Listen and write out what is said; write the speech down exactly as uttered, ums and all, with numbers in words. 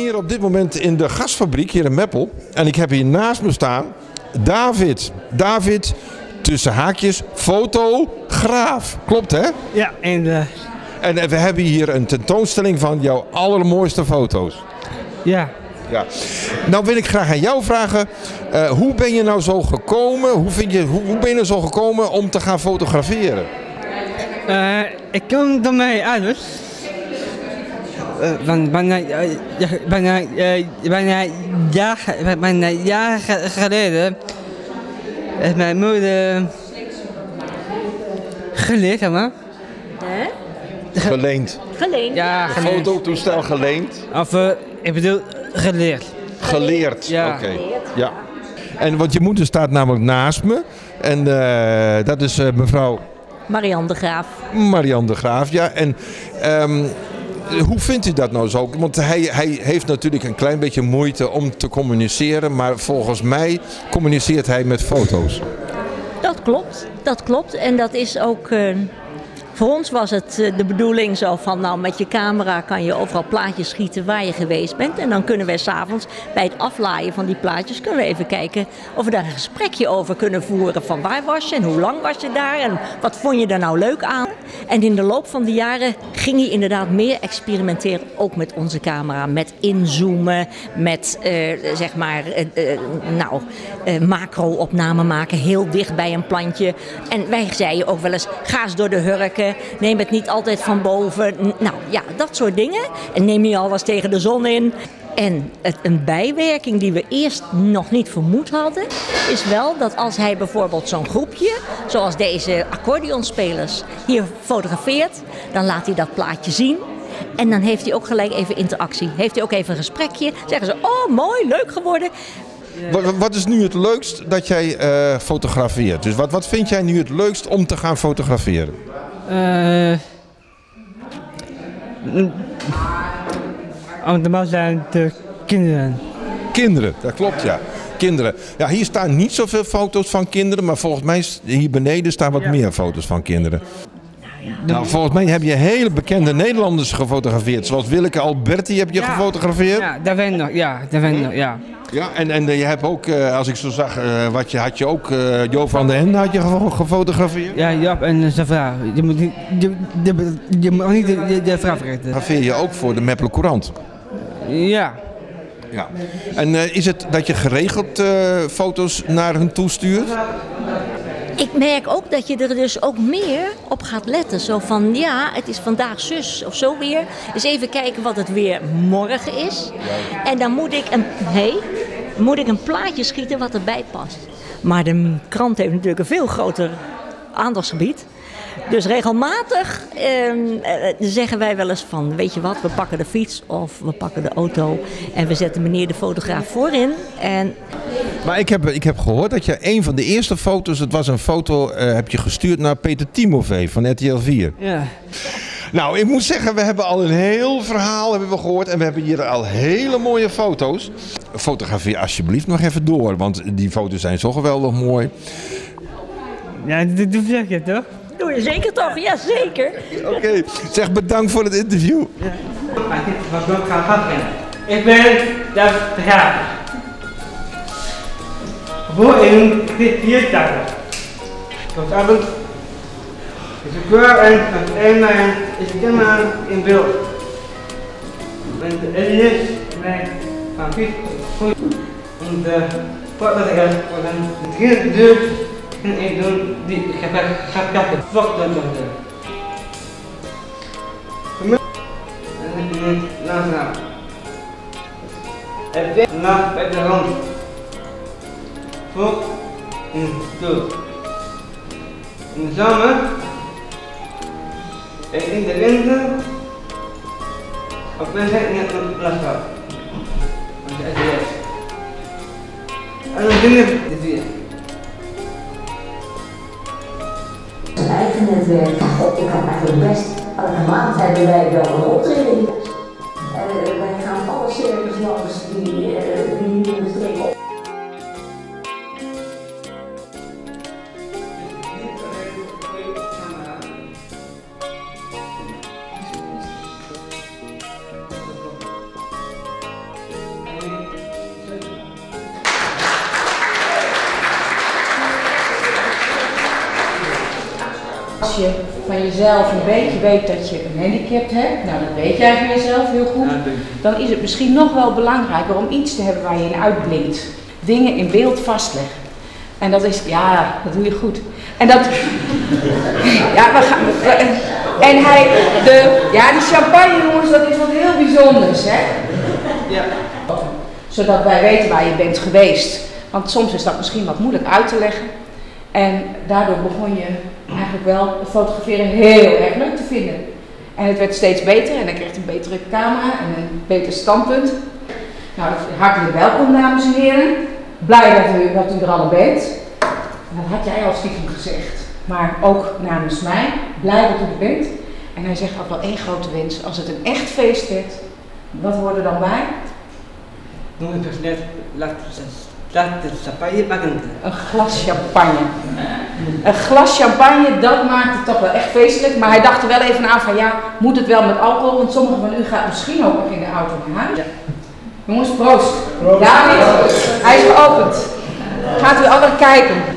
hier op dit moment in de gasfabriek hier in Meppel. En ik heb hier naast me staan David. David, tussen haakjes, fotograaf. Klopt, hè? Ja, en... Uh... En we hebben hier een tentoonstelling van jouw allermooiste foto's. Ja. Ja. Nou wil ik graag aan jou vragen, uh, hoe ben je nou zo gekomen, hoe, vind je, hoe, hoe ben je nou zo gekomen om te gaan fotograferen? Uh, ik kom door mijn ouders. Uh, van bijna, uh, bijna, uh, bijna, jaar, bijna jaar geleden heeft mijn moeder geleerd, zeg maar. Hè? Geleend. Geleend. Ja, Een fototoestel geleend. Of uh, ik bedoel geleerd. Geleerd. Ja. Oké. Okay. Ja. En want je moeder staat namelijk naast me. En uh, dat is uh, mevrouw... Marianne de Graaf. Marianne de Graaf, ja. En um, hoe vindt u dat nou zo? Want hij, hij heeft natuurlijk een klein beetje moeite om te communiceren. Maar volgens mij communiceert hij met foto's. Dat klopt. Dat klopt. En dat is ook... Uh... Voor ons was het de bedoeling zo van, nou met je camera kan je overal plaatjes schieten waar je geweest bent. En dan kunnen wij 's avonds bij het aflaaien van die plaatjes, kunnen we even kijken of we daar een gesprekje over kunnen voeren. Van waar was je en hoe lang was je daar en wat vond je daar nou leuk aan? En in de loop van de jaren ging hij inderdaad meer experimenteren, ook met onze camera. Met inzoomen, met uh, zeg maar, uh, uh, nou, uh, macro-opname maken, heel dicht bij een plantje. En wij zeiden ook wel eens, ga eens door de hurken. Neem het niet altijd van boven. Nou ja, dat soort dingen. En neem je alvast tegen de zon in. En het, een bijwerking die we eerst nog niet vermoed hadden, is wel dat als hij bijvoorbeeld zo'n groepje, zoals deze accordeonspelers, hier fotografeert, dan laat hij dat plaatje zien. En dan heeft hij ook gelijk even interactie. Heeft hij ook even een gesprekje. Zeggen ze, oh mooi, leuk geworden. Wat, wat is nu het leukst dat jij uh, fotografeert? Dus wat, wat vind jij nu het leukst om te gaan fotograferen? Uh, Allemaal zijn de kinderen. Kinderen, dat klopt ja. Kinderen. Ja, hier staan niet zoveel foto's van kinderen, maar volgens mij hier beneden staan wat ja. meer foto's van kinderen. Nou, volgens mij heb je hele bekende Nederlanders gefotografeerd. Zoals Willeke Alberti heb je ja. gefotografeerd. Ja, daar ben ik nog. Ja, daar ben ik nog. Ja. Ja, en, en je hebt ook, als ik zo zag, wat je, had je ook uh, Joop van den Ende had je gefotografeerd? Ja, Joop en zijn vrouw. Je moet niet, je, je, je moet niet de, de, de vrouw vergeten. Fotografeer je ook voor de Meppeler Courant? Ja. Ja. En uh, is het dat je geregeld uh, foto's naar hun toestuurt? Ik merk ook dat je er dus ook meer op gaat letten. Zo van, ja, het is vandaag zus of zo weer. Dus even kijken wat het weer morgen is. En dan moet ik een, hey, moet ik een plaatje schieten wat erbij past. Maar de krant heeft natuurlijk een veel groter aandachtsgebied. Dus regelmatig eh, zeggen wij wel eens van, weet je wat, we pakken de fiets of we pakken de auto en we zetten meneer de fotograaf voorin. En... Maar ik heb, ik heb gehoord dat je een van de eerste foto's, het was een foto, uh, heb je gestuurd naar Peter Timofey van R T L vier. Ja. Nou, ik moet zeggen, we hebben al een heel verhaal hebben we gehoord en we hebben hier al hele mooie foto's. Fotografeer alsjeblieft nog even door, want die foto's zijn zo geweldig mooi. Ja, dat doe je toch? Doe je zeker toch? Ja, zeker. Oké, okay. Zeg bedankt voor het interview. Ja. Wat ik ga gaan. Ik ben David de Graaf. Geboren in vierentachtig. Tot avond is ik klaar en het einde is ik helemaal in beeld. En de edit mij van Piet goed. En de voordat ik het begin deur en ik doen die ik heb ga kappen. Fuck dat dan. En ik ben naast na. Het weer naast bij de rand. Voor en door. In de zomer en in de winter op mijn tijd net een plastic. Want de S D S. En dan doen we dit weer. Zijn eigen netwerk. God, ik kan eigenlijk best. Elke maand hebben wij wel een optreden. Uh, wij gaan alle circuslanders die, uh, die hier in de streek op. Als je van jezelf een beetje weet dat je een handicap hebt, nou dat weet jij van jezelf heel goed, dan is het misschien nog wel belangrijker om iets te hebben waar je in uitblinkt. Dingen in beeld vastleggen. En dat is, ja, dat doe je goed. En dat, ja, we gaan, we, en hij, de, ja, die champagne jongens, dat is wat heel bijzonders, hè? Ja. Zodat wij weten waar je bent geweest. Want soms is dat misschien wat moeilijk uit te leggen. En daardoor begon je eigenlijk wel het fotograferen heel erg leuk te vinden. En het werd steeds beter en dan kreeg je een betere camera en een beter standpunt. Nou, hartelijk welkom dames en heren. Blij dat u, dat u er alle bent. En dat had jij al stiekem gezegd. Maar ook namens mij, blij dat u er bent. En hij zegt ook wel één grote wens. Als het een echt feest werd, wat hoort er dan bij? Noem het dus net, laat de champagne maken. Een glas champagne. Een glas champagne, dat maakt het toch wel echt feestelijk. Maar hij dacht er wel even aan van ja, moet het wel met alcohol? Want sommigen van u gaan misschien ook nog in de auto naar huis. Ja. Jongens, proost. David, hij is geopend. Gaat u allemaal kijken.